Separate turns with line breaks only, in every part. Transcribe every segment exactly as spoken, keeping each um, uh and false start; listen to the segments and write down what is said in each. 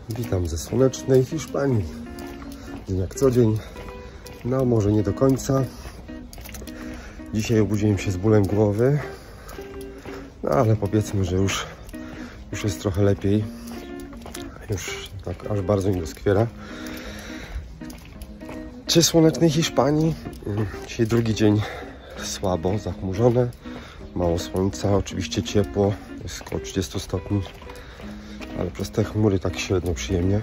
Witam ze słonecznej Hiszpanii. Dzień jak co dzień. No może nie do końca. Dzisiaj obudziłem się z bólem głowy. No ale powiedzmy, że już, już jest trochę lepiej. Już tak aż bardzo mi doskwiera. Czy słonecznej Hiszpanii? Dzisiaj drugi dzień słabo, zachmurzone. Mało słońca, oczywiście ciepło. Jest około trzydzieści stopni. Ale przez te chmury tak średnio przyjemnie.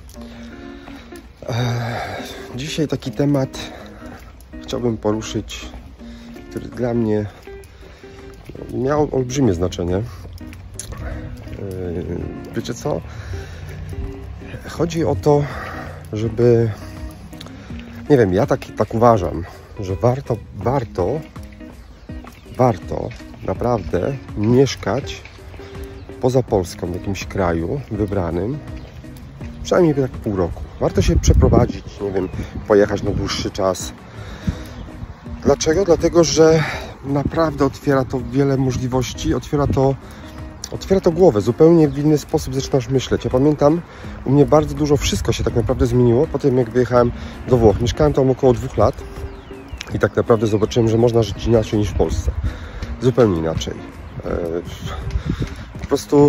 Dzisiaj taki temat chciałbym poruszyć, który dla mnie miał olbrzymie znaczenie. Wiecie co? Chodzi o to, żeby... Nie wiem, ja tak, tak uważam, że warto, warto, warto naprawdę mieszkać poza Polską, w jakimś kraju wybranym, przynajmniej tak pół roku. Warto się przeprowadzić, nie wiem, pojechać na dłuższy czas. Dlaczego? Dlatego, że naprawdę otwiera to wiele możliwości, otwiera to, otwiera to głowę, zupełnie w inny sposób zaczynasz myśleć. Ja pamiętam, u mnie bardzo dużo, wszystko się tak naprawdę zmieniło po tym, jak wyjechałem do Włoch. Mieszkałem tam około dwóch lat i tak naprawdę zobaczyłem, że można żyć inaczej niż w Polsce. Zupełnie inaczej. Po prostu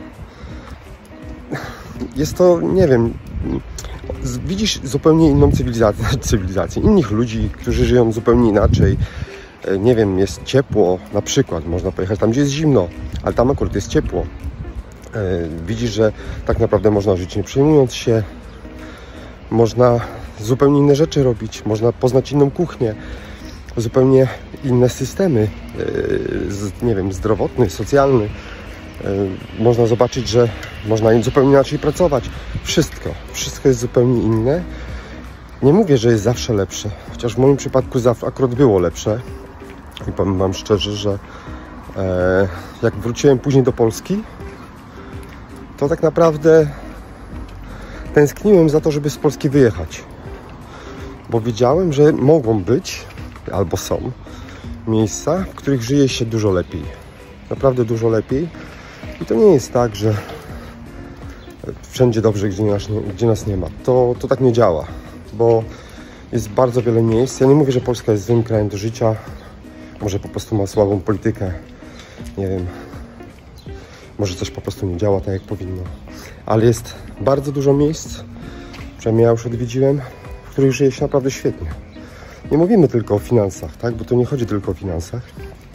jest to, nie wiem, widzisz zupełnie inną cywilizację, cywilizację, innych ludzi, którzy żyją zupełnie inaczej. Nie wiem, jest ciepło, na przykład, można pojechać tam, gdzie jest zimno, ale tam akurat jest ciepło. Widzisz, że tak naprawdę można żyć nie przejmując się, można zupełnie inne rzeczy robić, można poznać inną kuchnię, zupełnie inne systemy, nie wiem, zdrowotny, socjalny. Można zobaczyć, że można zupełnie inaczej pracować. Wszystko, wszystko jest zupełnie inne. Nie mówię, że jest zawsze lepsze, chociaż w moim przypadku zawsze akurat było lepsze. I powiem wam szczerze, że e, jak wróciłem później do Polski, to tak naprawdę tęskniłem za to, żeby z Polski wyjechać. Bo wiedziałem, że mogą być, albo są miejsca, w których żyje się dużo lepiej. Naprawdę dużo lepiej. I to nie jest tak, że wszędzie dobrze, gdzie nas nie, gdzie nas nie ma. To, to tak nie działa, bo jest bardzo wiele miejsc. Ja nie mówię, że Polska jest złym krajem do życia. Może po prostu ma słabą politykę. Nie wiem. Może coś po prostu nie działa tak, jak powinno. Ale jest bardzo dużo miejsc, przynajmniej ja już odwiedziłem, w których żyje się naprawdę świetnie. Nie mówimy tylko o finansach, tak? Bo to nie chodzi tylko o finansach.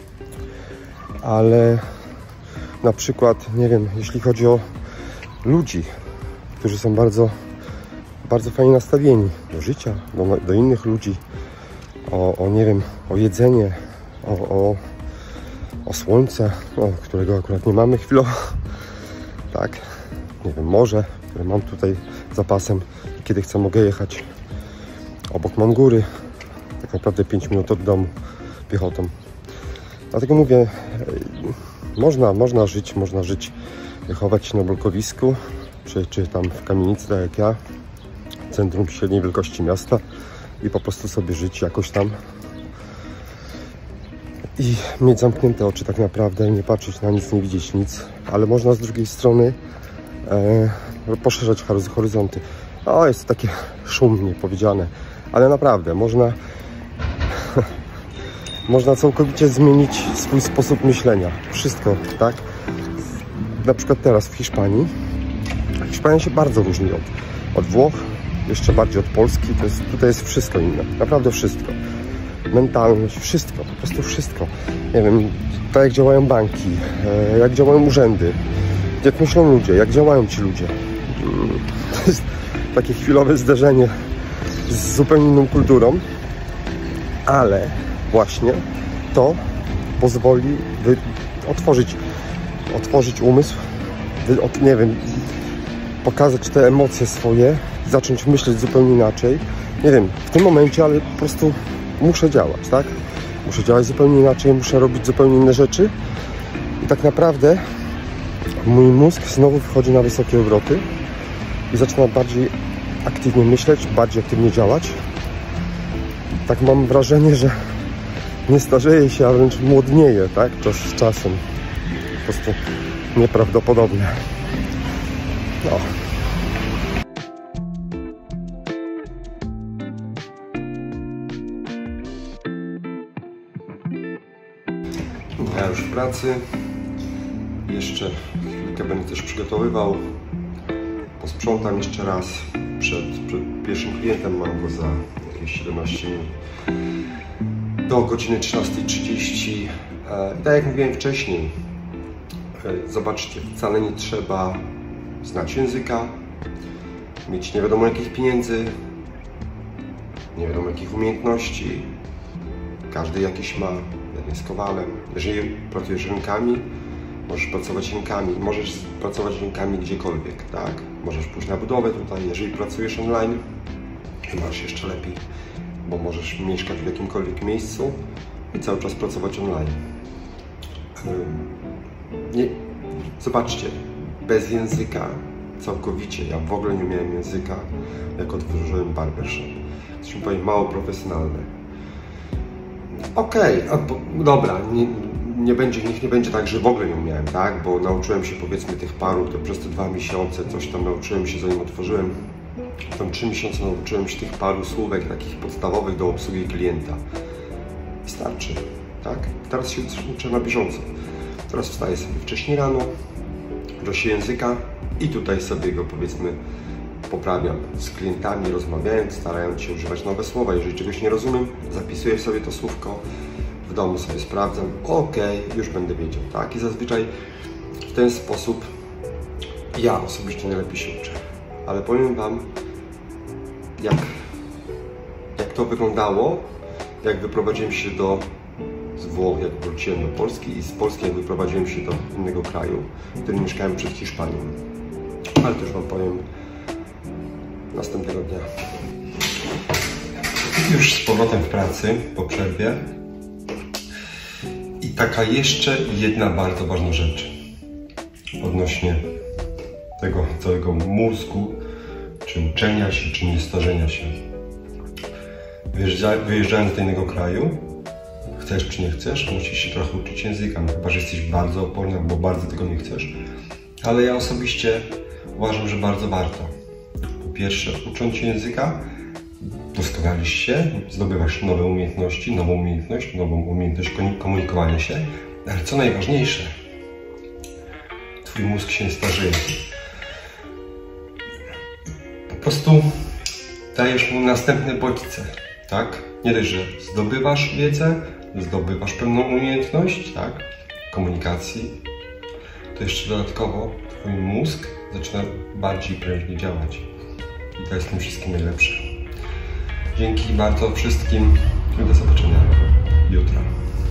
Ale na przykład, nie wiem, jeśli chodzi o ludzi, którzy są bardzo, bardzo fajnie nastawieni do życia, do, do innych ludzi, o, o, nie wiem, o jedzenie, o, o, o słońce, o, którego akurat nie mamy chwilowo, tak, nie wiem, morze, które mam tutaj zapasem, kiedy chcę, mogę jechać. Obok mam góry, tak naprawdę pięć minut od domu piechotą. Dlatego mówię, można, można żyć, można żyć, chować się na blokowisku, czy, czy tam w kamienicy, tak jak ja, w centrum średniej wielkości miasta i po prostu sobie żyć jakoś tam i mieć zamknięte oczy tak naprawdę, nie patrzeć na nic, nie widzieć nic, ale można z drugiej strony e, poszerzać horyzonty. O, jest takie szumnie powiedziane, ale naprawdę można można całkowicie zmienić swój sposób myślenia. Wszystko, tak? Na przykład teraz w Hiszpanii. Hiszpania się bardzo różni od, od Włoch, jeszcze bardziej od Polski. To jest, tutaj jest wszystko inne. Naprawdę wszystko. Mentalność, wszystko. Po prostu wszystko. Nie wiem, tak jak działają banki, jak działają urzędy, jak myślą ludzie, jak działają ci ludzie. To jest takie chwilowe zderzenie z zupełnie inną kulturą, ale właśnie to pozwoli wy, otworzyć, otworzyć umysł, wy, od, nie wiem, pokazać te emocje swoje, zacząć myśleć zupełnie inaczej. Nie wiem, w tym momencie, ale po prostu muszę działać, tak? Muszę działać zupełnie inaczej, muszę robić zupełnie inne rzeczy i tak naprawdę mój mózg znowu wchodzi na wysokie obroty i zaczyna bardziej aktywnie myśleć, bardziej aktywnie działać. Tak mam wrażenie, że nie starzeje się, a wręcz młodnieje, tak? Czas z czasem. Po prostu nieprawdopodobne. No. Ja już w pracy. Jeszcze chwilkę będę też przygotowywał. Posprzątam jeszcze raz przed, przed pierwszym klientem. Mam go za jakieś siedemnaście minut. Do godziny trzynastej trzydzieści. I tak jak mówiłem wcześniej, zobaczcie, wcale nie trzeba znać języka, mieć nie wiadomo jakich pieniędzy, nie wiadomo jakich umiejętności. Każdy jakieś ma, jeden jest kowalem. Jeżeli pracujesz rękami, możesz pracować rękami, możesz pracować rękami gdziekolwiek, tak? Możesz pójść na budowę tutaj, jeżeli pracujesz online, masz jeszcze lepiej, bo możesz mieszkać w jakimkolwiek miejscu i cały czas pracować online. Nie, zobaczcie, bez języka całkowicie, ja w ogóle nie miałem języka, jak otworzyłem barbershop. Coś mi powiem, mało profesjonalne. Okej, okay, dobra, nie, nie będzie, niech nie będzie tak, że w ogóle nie umiałem, tak? Bo nauczyłem się powiedzmy tych paru, to przez te dwa miesiące coś tam nauczyłem się, zanim otworzyłem. Tam trzy miesiące nauczyłem się tych paru słówek takich podstawowych do obsługi klienta. Wystarczy, tak? Teraz się uczę na bieżąco. Teraz wstaję sobie wcześniej rano, uczę się języka i tutaj sobie go powiedzmy poprawiam z klientami, rozmawiając, starając się używać nowe słowa. Jeżeli czegoś nie rozumiem, zapisuję sobie to słówko, w domu sobie sprawdzam, ok, już będę wiedział, tak? I zazwyczaj w ten sposób ja osobiście najlepiej się uczę. Ale powiem Wam, jak, jak to wyglądało, jak wyprowadziłem się do z Włoch, jak wróciłem do Polski i z Polski, jak wyprowadziłem się do innego kraju, w którym mieszkałem przed Hiszpanią. Ale też Wam powiem następnego dnia. Już z powrotem w pracy, po przerwie. I taka jeszcze jedna bardzo ważna rzecz odnośnie tego całego mózgu, czy uczenia się, czy niestarzenia się. Wyjeżdżając do innego kraju, chcesz czy nie chcesz, musisz się trochę uczyć języka, no chyba że jesteś bardzo oporny, bo bardzo tego nie chcesz. Ale ja osobiście uważam, że bardzo warto. Po pierwsze, ucząc się języka, doskonalisz się, zdobywasz nowe umiejętności, nową umiejętność, nową umiejętność komunikowania się, ale co najważniejsze, twój mózg się nie starzeje. Po prostu dajesz mu następne bodźce, tak? Nie dość, że zdobywasz wiedzę, zdobywasz pewną umiejętność, tak? Komunikacji, to jeszcze dodatkowo twój mózg zaczyna bardziej prężnie działać. I to jest w tym wszystkim najlepsze. Dzięki bardzo wszystkim i do zobaczenia jutro.